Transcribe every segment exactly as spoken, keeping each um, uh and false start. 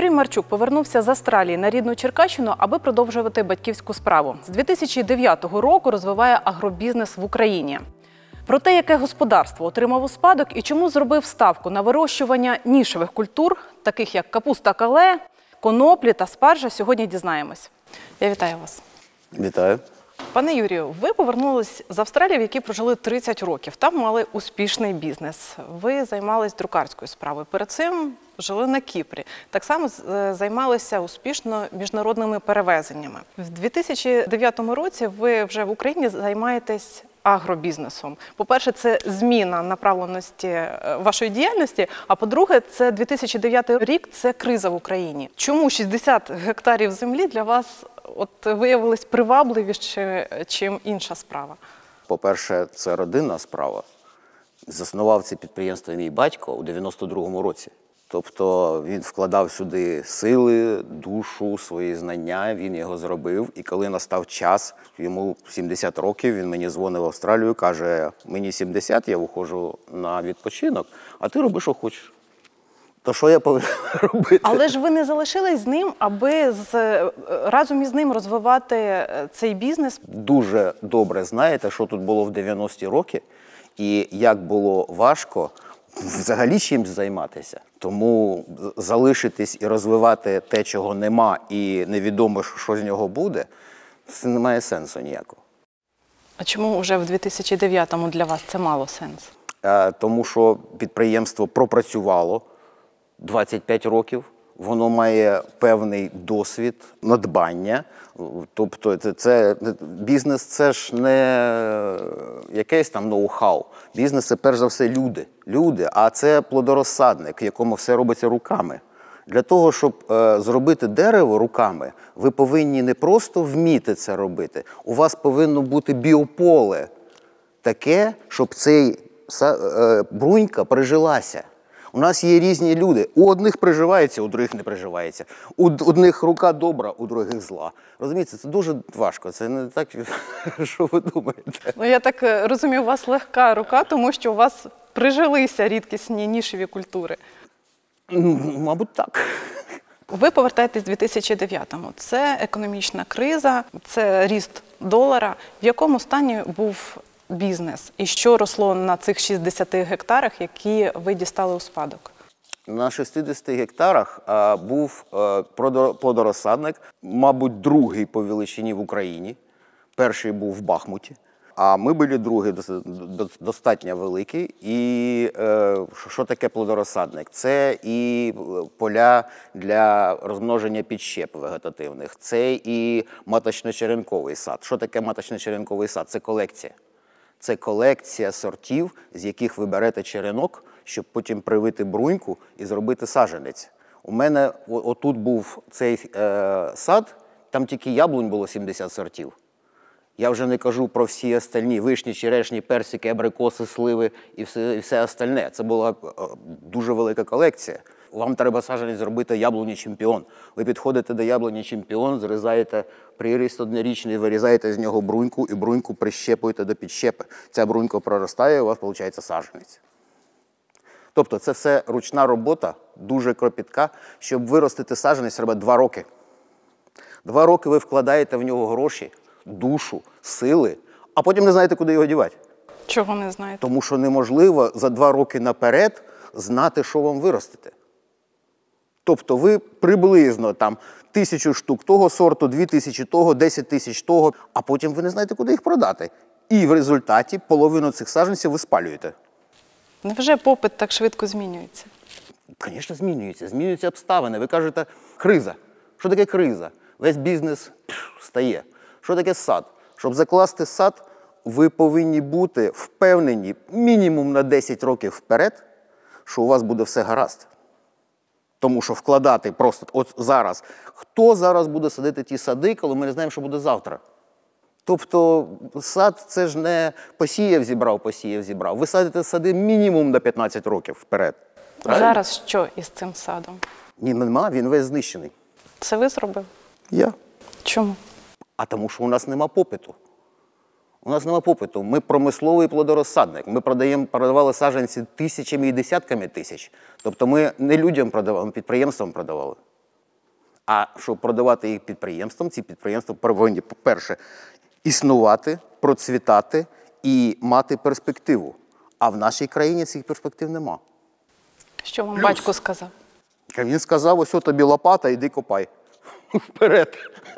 Юрій Марчук повернувся з Австралії на рідну Черкащину, аби продовжувати батьківську справу. З дві тисячі дев'ятого року розвиває агробізнес в Україні. Про те, яке господарство отримав у спадок і чому зробив ставку на вирощування нішевих культур, таких як капуста кале, коноплі та спаржа, сьогодні дізнаємось. Я вітаю вас. Вітаю. Пане Юрію, ви повернулись з Австралії, в якій прожили тридцять років. Там мали успішний бізнес. Ви займались друкарською справою. Перед цим жили на Кіпрі. Так само займалися успішно міжнародними перевезеннями. В дві тисячі дев'ятому році ви вже в Україні займаєтесь агробізнесом. По-перше, це зміна направленості вашої діяльності, а по-друге, це дві тисячі дев'ятий рік, це криза в Україні. Чому шістдесят гектарів землі для вас от виявились привабливіше, чим інша справа? По-перше, це родинна справа. Заснував це підприємство мій батько у дев'яносто другому році. Тобто він вкладав сюди сили, душу, свої знання, він його зробив. І коли настав час, йому сімдесят років, він мені дзвонив в Австралію, каже, мені сімдесят, я виходжу на відпочинок, а ти роби, що хочеш. То що я повинен робити? Але ж ви не залишились з ним, аби з, разом із ним розвивати цей бізнес? Дуже добре знаєте, що тут було в дев'яності роки і як було важко взагалі чимось займатися. Тому залишитись і розвивати те, чого нема, і невідомо, що з нього буде, це не має сенсу ніякого. А чому вже в дві тисячі дев'ятому для вас це мало сенсу? Тому що підприємство пропрацювало двадцять п'ять років, воно має певний досвід, надбання. Тобто це, це, бізнес – це ж не якесь там ноу-хау. Бізнес – це перш за все люди. Люди, а це плодорозсадник, в якому все робиться руками. Для того, щоб е, зробити дерево руками, ви повинні не просто вміти це робити, у вас повинно бути біополе таке, щоб цей е, брунька прижилася. У нас є різні люди. У одних приживається, у других не приживається. У одних рука добра, у других зла. Розумієте, це дуже важко. Це не так, що ви думаєте. Ну, я так розумію, у вас легка рука, тому що у вас прижилися рідкісні нішеві культури. Мабуть, так. Ви повертаєтесь в дві тисячі дев'ятому. Це економічна криза, це ріст долара. В якому стані був бізнес? І що росло на цих шістдесяти гектарах, які ви дістали у спадок? На шістдесяти гектарах а, був а, плодорозсадник, мабуть, другий по величині в Україні. Перший був в Бахмуті. А ми були другі, достатньо великі. І е, що таке плодорозсадник? Це і поля для розмноження підщеп вегетативних, це і маточно-черенковий сад. Що таке маточно-черенковий сад? Це колекція. Це колекція сортів, з яких ви берете черенок, щоб потім привити бруньку і зробити саджанець. У мене отут був цей е, сад, там тільки яблунь було сімдесят сортів. Я вже не кажу про всі остальні – вишні, черешні, персики, абрикоси, сливи і все, і все остальне. Це була дуже велика колекція. Вам треба саджанець зробити яблуні чемпіон. Ви підходите до яблуні чемпіон, зрізаєте приріст однорічний, вирізаєте з нього бруньку і бруньку прищепуєте до підщепи. Ця брунька проростає, і у вас виходить саджанець. Тобто це все ручна робота, дуже кропітка. Щоб виростити саджанець, треба два роки. Два роки ви вкладаєте в нього гроші, душу, сили, а потім не знаєте, куди його дівати. Чого не знаєте? Тому що неможливо за два роки наперед знати, що вам виростити. Тобто ви приблизно там тисячу штук того сорту, дві тисячі того, десять тисяч того, а потім ви не знаєте, куди їх продати. І в результаті половину цих саджанців ви спалюєте. Невже попит так швидко змінюється? Звісно, змінюється. Змінюються обставини. Ви кажете, криза. Що таке криза? Весь бізнес пф, стає. Що таке сад? Щоб закласти сад, ви повинні бути впевнені мінімум на десять років вперед, що у вас буде все гаразд. Тому що вкладати просто от зараз. Хто зараз буде садити ті сади, коли ми не знаємо, що буде завтра? Тобто сад – це ж не посіяв, зібрав, посіяв, зібрав. Ви садите сади мінімум на п'ятнадцять років вперед. Правильно? Зараз що із цим садом? Ні, нема, він весь знищений. Це ви зробили? Я. Чому? А тому що у нас нема попиту. У нас нема попиту. Ми промисловий плодорозсадник. Ми продаємо, продавали саджанці тисячами і десятками тисяч. Тобто ми не людям продавали, ми підприємствам продавали. А щоб продавати їх підприємствам, ці підприємства повинні, по-перше, існувати, процвітати і мати перспективу. А в нашій країні цих перспектив нема. Що вам Плюс. батько сказав? Він сказав, ось тобі лопата, йди копай. Вперед.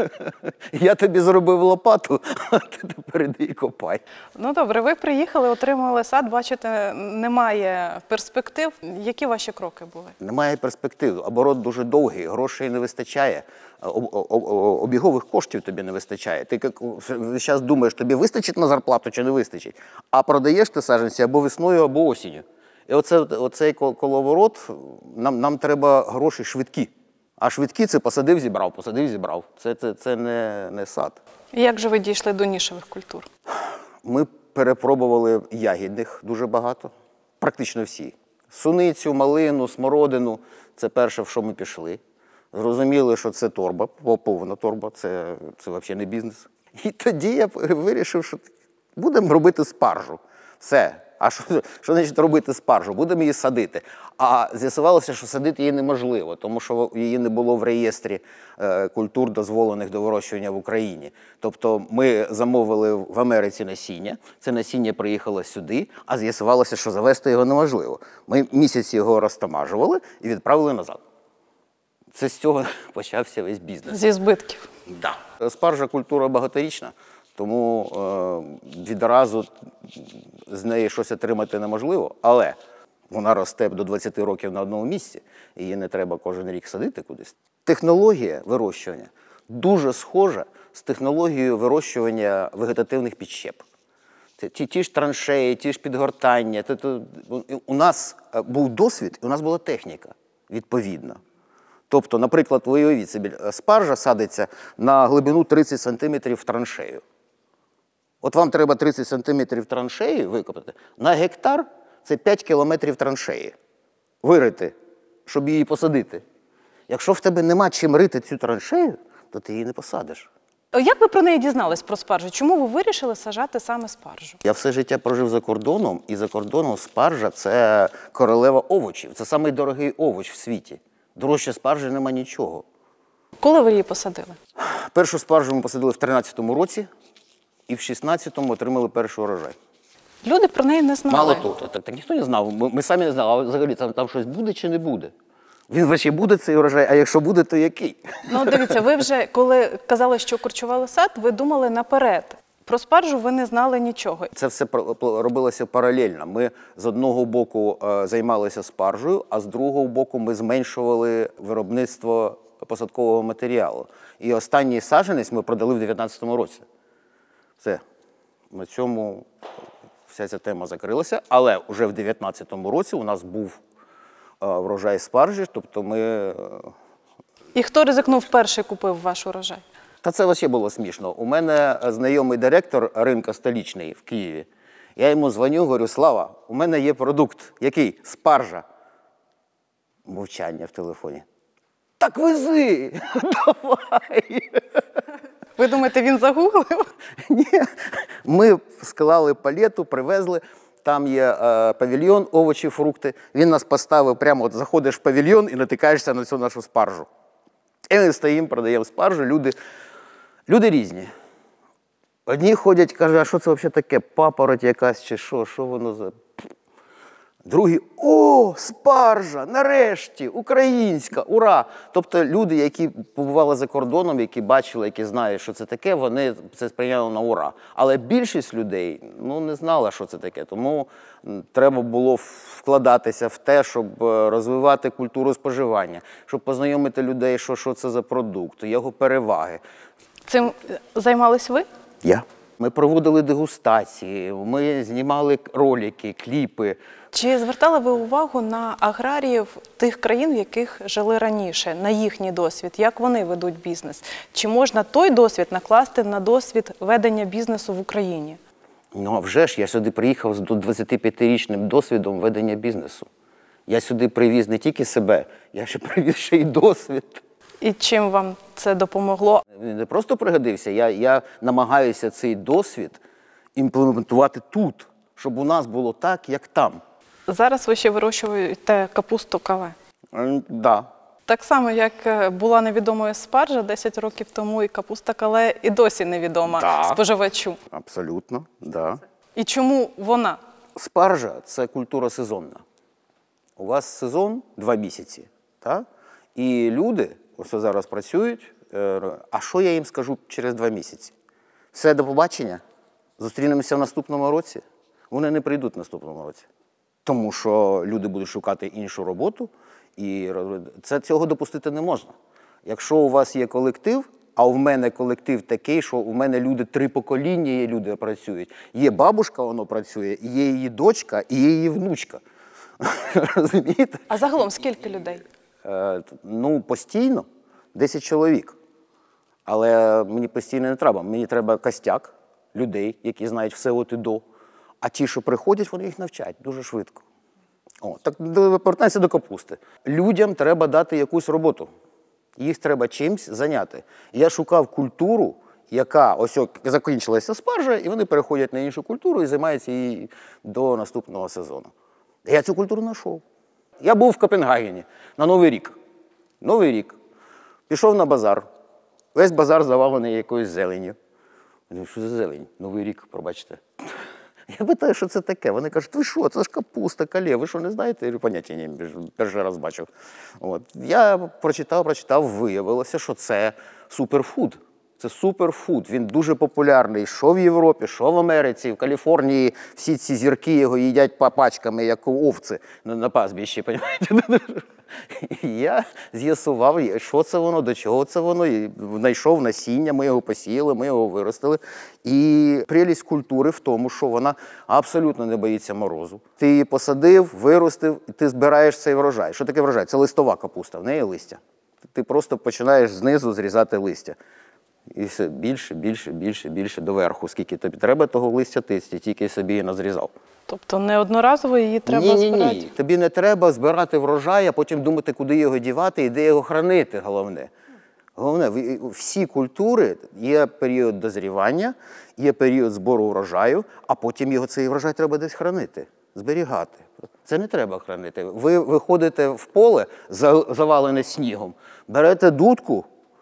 Я тобі зробив лопату, а ти тепер іди і копай. Ну добре, ви приїхали, отримали сад, бачите, немає перспектив. Які ваші кроки були? Немає перспектив, оборот дуже довгий, грошей не вистачає, об- об- обігових коштів тобі не вистачає. Ти зараз думаєш, тобі вистачить на зарплату чи не вистачить, а продаєш ти саджанці або весною, або осінню. І оце, оцей коловорот, нам, нам треба гроші швидкі. А швидкі – це посадив, зібрав, посадив, зібрав. Це, це, це не, не сад. І як же ви дійшли до нішевих культур? Ми перепробували ягідних дуже багато, практично всі. Суницю, малину, смородину – це перше, в що ми пішли. Зрозуміли, що це торба, повна торба, це, це взагалі не бізнес. І тоді я вирішив, що будемо робити спаржу. Все. А що, що значить робити спаржу? Будемо її садити. А з'ясувалося, що садити її неможливо, тому що її не було в реєстрі е, культур, дозволених до вирощування в Україні. Тобто ми замовили в Америці насіння, це насіння приїхало сюди, а з'ясувалося, що завезти його неможливо. Ми місяць його розтамажували і відправили назад. Це з цього почався весь бізнес. Зі збитків. Да. Спаржа – культура багаторічна, тому е, відразу з неї щось отримати неможливо, але вона росте до двадцяти років на одному місці, і її не треба кожен рік садити кудись. Технологія вирощування дуже схожа з технологією вирощування вегетативних підщеп. Ті, ті ж траншеї, ті ж підгортання. У нас був досвід, і у нас була техніка відповідна. Тобто, наприклад, ви уявіть собі, спаржа садиться на глибину тридцять сантиметрів в траншею. От вам треба тридцять сантиметрів траншеї викопати, на гектар – це п'ять кілометрів траншеї. Вирити, щоб її посадити. Якщо в тебе нема чим рити цю траншею, то ти її не посадиш. Як ви про неї дізнались, про спаржу? Чому ви вирішили саджати саме спаржу? Я все життя прожив за кордоном, і за кордоном спаржа – це королева овочів. Це самий дорогий овоч в світі. Дорожче спаржі нема нічого. Коли ви її посадили? Першу спаржу ми посадили в тринадцятому році, і в шістнадцятому отримали перший урожай. Люди про неї не знали. Мало того, так, так ніхто не знав. Ми, ми самі не знали, а взагалі там, там щось буде чи не буде. Він взагалі буде цей урожай, а якщо буде, то який? Ну, дивіться, ви вже, коли казали, що курчували сад, ви думали наперед. Про спаржу ви не знали нічого. Це все робилося паралельно. Ми з одного боку е, займалися спаржею, а з другого боку ми зменшували виробництво посадкового матеріалу. І останній саджанець ми продали в дев'ятнадцятому році. Все. На цьому вся ця тема закрилася, але вже в дев'ятнадцятому році у нас був е, врожай спаржі, тобто ми... Е... І хто ризикнув перший, купив ваш урожай? Та це взагалі було смішно. У мене знайомий директор ринку столичний в Києві. Я йому дзвоню, говорю: Слава, у мене є продукт. Який? Спаржа. Мовчання в телефоні. Так вези! Давай! Ви думаєте, він загуглив? Ні. Ми склали палету, привезли. Там є е, павільйон, овочі, фрукти. Він нас поставив прямо, от заходиш в павільйон і натикаєшся на цю нашу спаржу. І ми стоїмо, продаємо спаржу, люди, люди різні. Одні ходять, кажуть, а що це взагалі таке, папороть якась чи що, що воно за... Другі: о, спаржа, нарешті, українська, ура! Тобто люди, які побували за кордоном, які бачили, які знають, що це таке, вони це сприйняли на ура. Але більшість людей, ну, не знала, що це таке. Тому треба було вкладатися в те, щоб розвивати культуру споживання, щоб познайомити людей, що, що це за продукт, його переваги. Цим займались ви? Я. Ми проводили дегустації, ми знімали ролики, кліпи. Чи звертали ви увагу на аграріїв тих країн, в яких жили раніше, на їхній досвід? Як вони ведуть бізнес? Чи можна той досвід накласти на досвід ведення бізнесу в Україні? Ну, а вже ж, я сюди приїхав з двадцятип'ятирічним досвідом ведення бізнесу. Я сюди привіз не тільки себе, я ще привіз ще й досвід. І чим вам це допомогло? Він не просто пригодився, я, я намагаюся цей досвід імплементувати тут, щоб у нас було так, як там. Зараз ви ще вирощуєте капусту, каве. Так. Да. Так само, як е, була невідомою спаржа десять років тому, і капуста кале і досі невідома Так. споживачу. Абсолютно, да. І чому вона? Спаржа – це культура сезонна. У вас сезон два місяці, так? І люди ось зараз працюють, е, а що я їм скажу через два місяці? Все, до побачення, зустрінемося в наступному році. Вони не прийдуть в наступному році. Тому що люди будуть шукати іншу роботу, і це, цього допустити не можна. Якщо у вас є колектив, а у мене колектив такий, що у мене люди, три покоління є люди працюють. Є бабушка, воно працює, є її дочка, і є її внучка. Розумієте? А загалом скільки людей? Е, ну, постійно десять чоловік. Але мені постійно не треба. Мені треба костяк людей, які знають все от і до. А ті, що приходять, вони їх навчать дуже швидко. О, так повертаємося до капусти. Людям треба дати якусь роботу. Їх треба чимось зайняти. Я шукав культуру, яка ось закінчилася спаржа, і вони переходять на іншу культуру і займаються її до наступного сезону. Я цю культуру знайшов. Я був в Копенгагені на Новий рік. Новий рік. Пішов на базар. Весь базар завалений якоюсь зеленню. Я думаю, що за зелень? Новий рік, пробачте. Я питаю, що це таке. Вони кажуть, ви що, це ж капуста, кале, ви що, не знаєте? Я говорю, поняття ні, перший раз бачив. От. Я прочитав, прочитав, виявилося, що це суперфуд. Це суперфуд. Він дуже популярний. Що в Європі, що в Америці, в Каліфорнії. Всі ці зірки його їдять пачками, як овці на, на пастбищі, розумієте? Я з'ясував, що це воно, до чого це воно. І знайшов насіння, ми його посіяли, ми його виростили. І прелість культури в тому, що вона абсолютно не боїться морозу. Ти її посадив, виростив, і ти збираєш цей врожай. Що таке врожай? Це листова капуста, в неї листя. Ти просто починаєш знизу зрізати листя. І все більше, більше, більше, більше доверху. Скільки тобі треба того листя, ти тільки собі її назрізав. Тобто не одноразово її треба ні, ні, збирати? Ні, тобі не треба збирати врожай, а потім думати, куди його дівати і де його хранити, головне. Головне, всі культури, є період дозрівання, є період збору врожаю, а потім його цей врожай треба десь хранити, зберігати. Це не треба хранити. Ви виходите в поле, завалене снігом, берете дудку,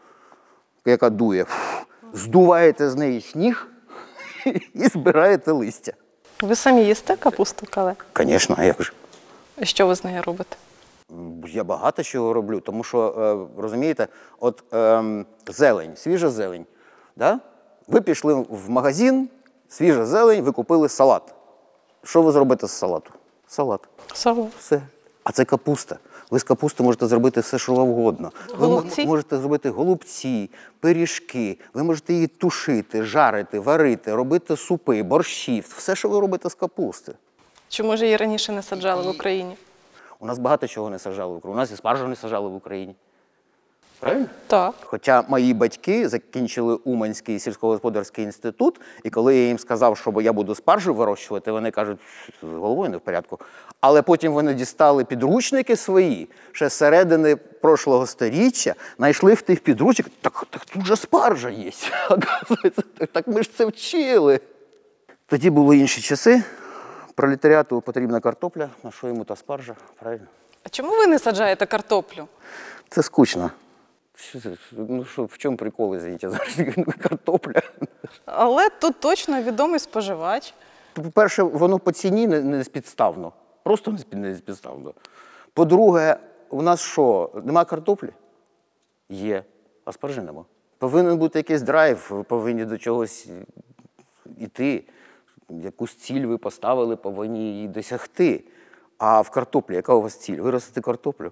яка дує, здуваєте з неї сніг і збираєте листя. Ви самі їсте капусту кале? Звісно, а як же? І що ви з нею робите? Я багато чого роблю, тому що, розумієте, от ем, зелень, свіжа зелень. Да? Ви пішли в магазин, свіжа зелень, ви купили салат. Що ви зробите з салату? Салат. Салат. Все. А це капуста. Ви з капусти можете зробити все, що завгодно. Голубці? Ви можете зробити голубці, пиріжки, ви можете її тушити, жарити, варити, робити супи, борщі. Все, що ви робите з капусти. Чому ж її раніше не саджали в Україні? У нас багато чого не саджали в Україні. У нас і спаржу не саджали в Україні. Правильно? Так. Хоча мої батьки закінчили Уманський сільськогосподарський інститут, і коли я їм сказав, що я буду спаржу вирощувати, вони кажуть, з головою не в порядку. Але потім вони дістали підручники свої, ще з середини прошлого сторіччя, знайшли в тих підручниках, так, так тут же спаржа є. Оказується, так ми ж це вчили. Тоді були інші часи. Пролетаріату потрібна картопля, на що йому та спаржа, правильно? А чому ви не саджаєте картоплю? Це скучно. Що це? Ну, що, в чому прикол, извините, зараз картопля? Але тут точно відомий споживач. По-перше, воно по ціні не, не спідставно. Просто не, спід, не спідставно. По-друге, у нас що, нема картоплі? Є, а спаржи нема. Повинен бути якийсь драйв, ви повинні до чогось йти. Якусь ціль ви поставили, повинні її досягти. А в картоплі, яка у вас ціль? Виростити картоплю?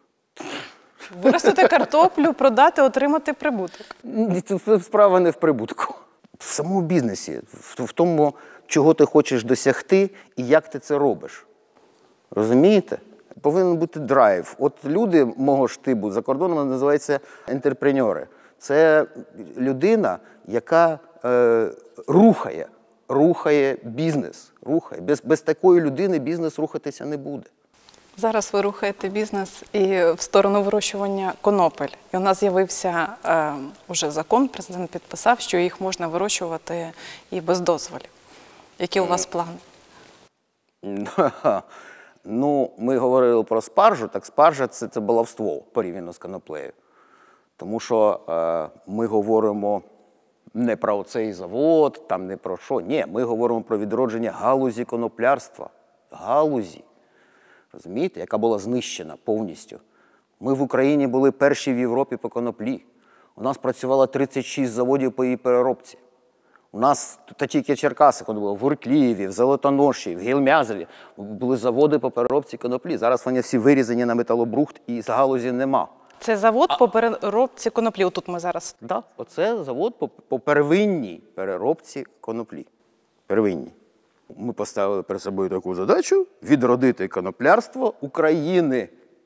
Виростити картоплю, продати, отримати прибуток. Це справа не в прибутку. В самому бізнесі, в тому, чого ти хочеш досягти і як ти це робиш. Розумієте? Повинен бути драйв. От люди мого штибу за кордоном називаються ентерпреньори. Це людина, яка е, рухає, рухає бізнес. Рухає. Без, без такої людини бізнес рухатися не буде. Зараз ви рухаєте бізнес і в сторону вирощування конопель. І у нас з'явився е, уже закон, президент підписав, що їх можна вирощувати і без дозволів. Які у вас плани? Ну, ми говорили про спаржу, так спаржа це, це баловство порівняно з коноплею. Тому що е, ми говоримо не про цей завод, там не про що. Ні, ми говоримо про відродження галузі коноплярства. Галузі, розумієте, яка була знищена повністю. Ми в Україні були перші в Європі по коноплі. У нас працювало тридцять шість заводів по її переробці. У нас та тільки в Черкасах, було, в Урклієві, в Золотоноші, в Гілмязові були заводи по переробці коноплі. Зараз вони всі вирізані на металобрухт і з галузі нема. Це завод по переробці коноплі. Отут ми зараз. Так, да, оце завод по, по первинній переробці коноплі. Первинній. Ми поставили перед собою таку задачу – відродити коноплярство України.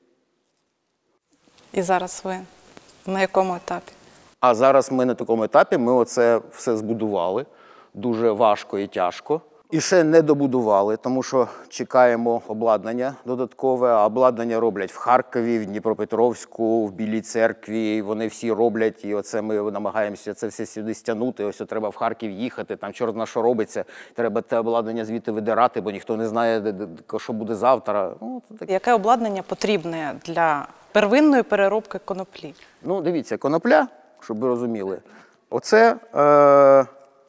І зараз ви на якому етапі? А зараз ми на такому етапі, ми оце все збудували, дуже важко і тяжко. І ще не добудували, тому що чекаємо обладнання додаткове, а обладнання роблять в Харкові, в Дніпропетровську, в Білій Церкві, вони всі роблять, і оце ми намагаємося це все сюди стягнути, ось треба в Харків їхати, там чорт на що робиться, треба те обладнання звідти видирати, бо ніхто не знає, що буде завтра. Ну, так. Яке обладнання потрібне для первинної переробки коноплі? Ну, дивіться, конопля, щоб ви розуміли, оце е-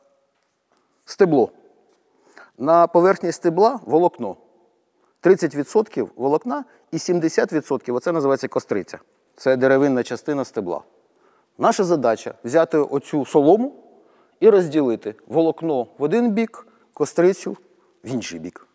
стебло. На поверхні стебла волокно. тридцять відсотків волокна і сімдесят відсотків – оце називається костриця. Це деревинна частина стебла. Наша задача – взяти оцю солому і розділити волокно в один бік, кострицю в інший бік.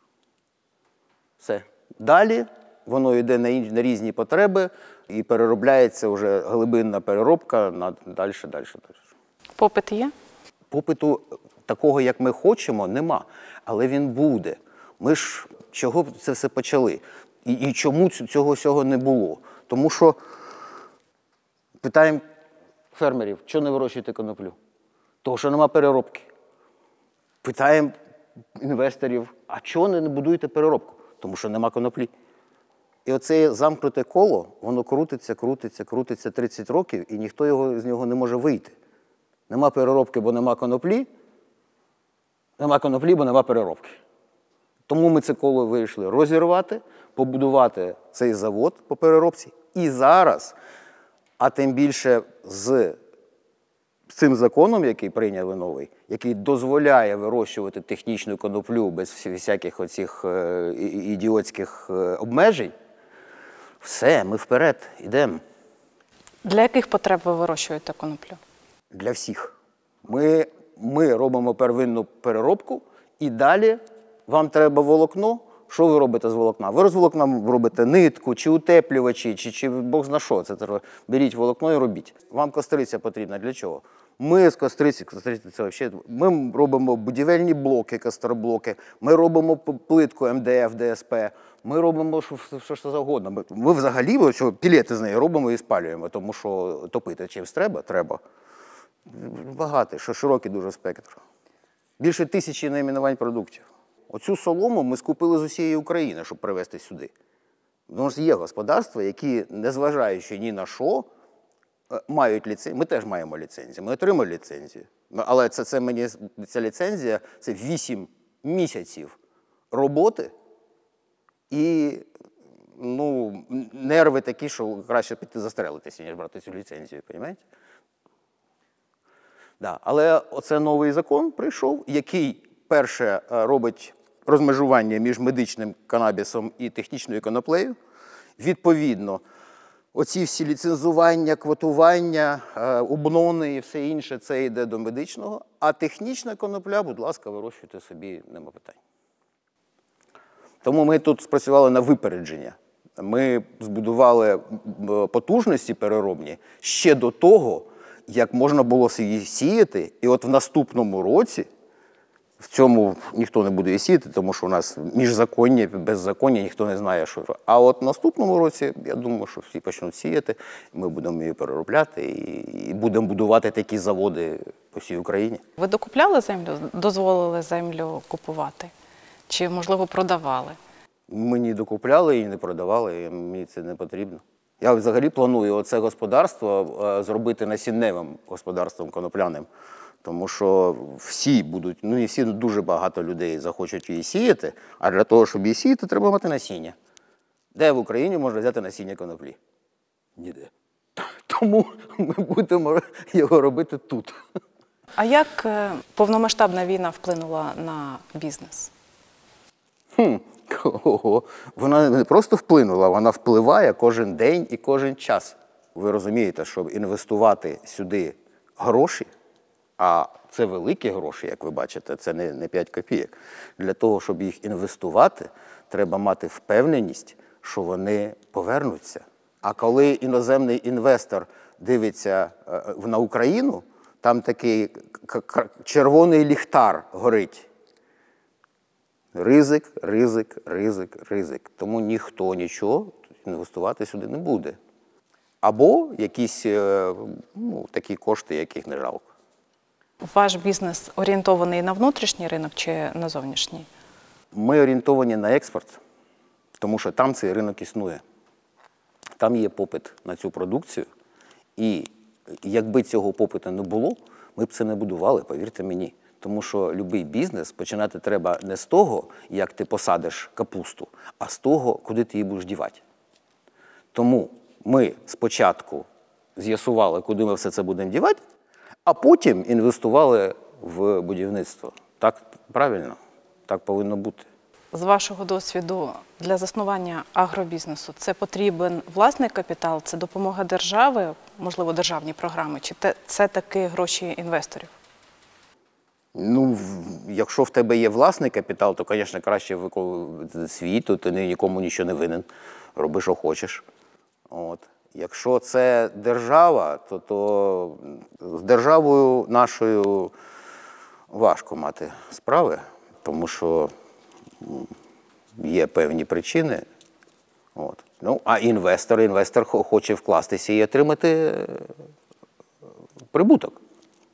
Все. Далі воно йде на, інш... на різні потреби і переробляється вже глибинна переробка на далі, далі, далі. Попит є? Попиту такого, як ми хочемо, нема. Але він буде. Ми ж чого це все почали? І, і чому цього всього не було? Тому що питаємо фермерів, що не вирощуєте коноплю? Того, що нема переробки. Питаємо інвесторів, а чого не будуєте переробку? Тому що нема коноплі. І оце замкнуте коло, воно крутиться, крутиться, крутиться тридцять років, і ніхто його, з нього не може вийти. Нема переробки, бо нема коноплі. Нема коноплі, бо нема переробки. Тому ми це коло вирішили розірвати, побудувати цей завод по переробці. І зараз, а тим більше з цим законом, який прийняли новий, який дозволяє вирощувати технічну коноплю без всяких оцих е, ідіотських е, обмежень, все, ми вперед, йдемо. Для яких потреб ви вирощуєте коноплю? Для всіх. Ми, ми робимо первинну переробку, і далі вам треба волокно. Що ви робите з волокна? Ви з волокна робите нитку, чи утеплювачі, чи, чи бог зна що. Це треба. Беріть волокно і робіть. Вам костриця потрібна для чого? Ми з костриці, костриця це взагалі, ми робимо будівельні блоки, костроблоки, ми робимо плитку ем де еф, де ес пе, ми робимо що, що, що завгодно. Ми, ми взагалі ось, пілети з неї робимо і спалюємо, тому що топити чимось треба? Треба. Багатий, що широкий дуже спектр. Більше тисячі найменувань продуктів. Оцю солому ми скупили з усієї України, щоб привезти сюди. Тому що є господарства, які, незважаючи ні на що, мають ліцензію. Ми теж маємо ліцензію, ми отримали ліцензію. Але це, це мені, ця ліцензія – це вісім місяців роботи і ну, нерви такі, що краще піти застрелитися, ніж брати цю ліцензію, розумієте? Да. Але оце новий закон прийшов, який, перше, робить розмежування між медичним канабісом і технічною коноплею. Відповідно, оці всі ліцензування, квотування, обнони і все інше, це йде до медичного. А технічна конопля, будь ласка, вирощуйте собі, нема питань. Тому ми тут спрацювали на випередження. Ми збудували потужності переробні ще до того, як можна було її сіяти. І от в наступному році, в цьому ніхто не буде її сіяти, тому що у нас міжзаконня, беззаконня, ніхто не знає, що. А от в наступному році, я думаю, що всі почнуть сіяти, ми будемо її переробляти і будемо будувати такі заводи по всій Україні. Ви докупляли землю, дозволили землю купувати? Чи, можливо, продавали? Ми не докупляли і не продавали, і мені це не потрібно. Я взагалі планую оце господарство зробити насінневим господарством конопляним. Тому що всі будуть, ну не всі, ну, дуже багато людей захочуть її сіяти, а для того, щоб її сіяти, треба мати насіння. Де в Україні можна взяти насіння коноплі? Ніде. Тому ми будемо його робити тут. А як е, повномасштабна війна вплинула на бізнес? Хм, ого. Вона не просто вплинула, вона впливає кожен день і кожен час. Ви розумієте, щоб інвестувати сюди гроші, а це великі гроші, як ви бачите, це не, не п'ять копійок. Для того, щоб їх інвестувати, треба мати впевненість, що вони повернуться. А коли іноземний інвестор дивиться е, на Україну, там такий червоний ліхтар горить. Ризик, ризик, ризик, ризик. Тому ніхто нічого інвестувати сюди не буде. Або якісь е, ну, такі кошти, яких не жалко. Ваш бізнес орієнтований на внутрішній ринок чи на зовнішній? Ми орієнтовані на експорт, тому що там цей ринок існує. Там є попит на цю продукцію, і якби цього попиту не було, ми б це не будували, повірте мені. Тому що будь-який бізнес починати треба не з того, як ти посадиш капусту, а з того, куди ти її будеш дівати. Тому ми спочатку з'ясували, куди ми все це будемо дівати, а потім інвестували в будівництво. Так правильно? Так повинно бути. З вашого досвіду, для заснування агробізнесу це потрібен власний капітал, це допомога держави, можливо, державні програми, чи це таки гроші інвесторів? Ну, якщо в тебе є власний капітал, то, звісно, краще свій, то ти нікому нічого не винен, роби, що хочеш. От. Якщо це держава, то, то з державою нашою важко мати справи, тому що є певні причини. От. Ну, а інвестор, інвестор хоче вкластися і отримати прибуток.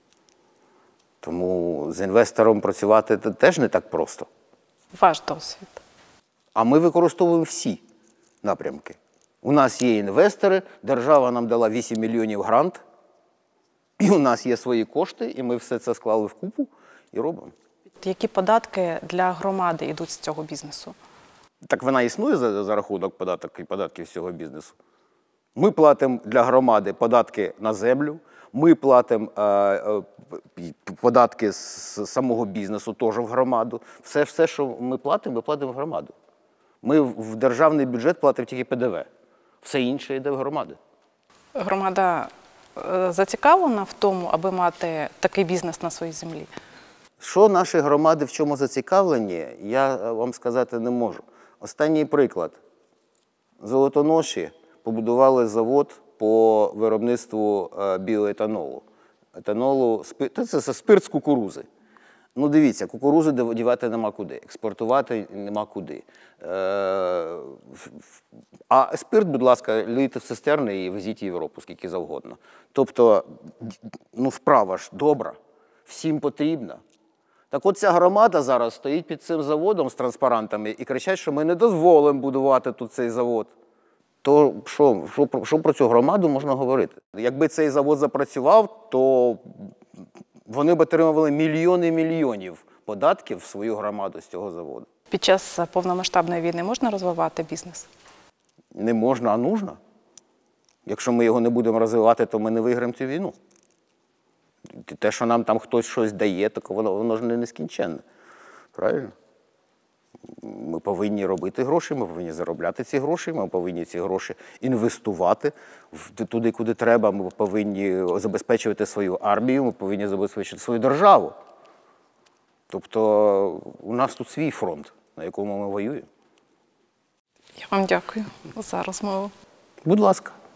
Тому з інвестором працювати теж не так просто. Ваш досвід. А ми використовуємо всі напрямки. У нас є інвестори, держава нам дала вісім мільйонів грант, і у нас є свої кошти, і ми все це склали в купу і робимо. Які податки для громади йдуть з цього бізнесу? Так вона існує за, за рахунок податок і податків з цього бізнесу. Ми платимо для громади податки на землю, ми платимо е, е, податки з самого бізнесу теж в громаду. Все, все, що ми платимо, ми платимо в громаду. Ми в державний бюджет платимо тільки Пе Де Ве. Все інше йде в громади. Громада е, зацікавлена в тому, аби мати такий бізнес на своїй землі? Що наші громади в чому зацікавлені, я вам сказати не можу. Останній приклад. Золотоноші побудували завод по виробництву біоетанолу. Етанолу, це спирт з кукурузи. Ну дивіться, кукурузи дівати нема куди, експортувати нема куди. А спирт, будь ласка, лийте в цистерни і везіть в Європу, скільки завгодно. Тобто, ну справа ж добра, всім потрібна. Так от ця громада зараз стоїть під цим заводом з транспарантами і кричать, що ми не дозволимо будувати тут цей завод. То що, що, що про цю громаду можна говорити? Якби цей завод запрацював, то вони б отримували мільйони мільйонів податків в свою громаду з цього заводу. Під час повномасштабної війни можна розвивати бізнес? Не можна, а нужно. Якщо ми його не будемо розвивати, то ми не виграємо цю війну. Те, що нам там хтось щось дає, так воно, воно ж не нескінченне. Правильно? Ми повинні робити гроші, ми повинні заробляти ці гроші, ми повинні ці гроші інвестувати туди, куди треба, ми повинні забезпечувати свою армію, ми повинні забезпечити свою державу. Тобто у нас тут свій фронт, на якому ми воюємо. Я вам дякую за розмову. Будь ласка.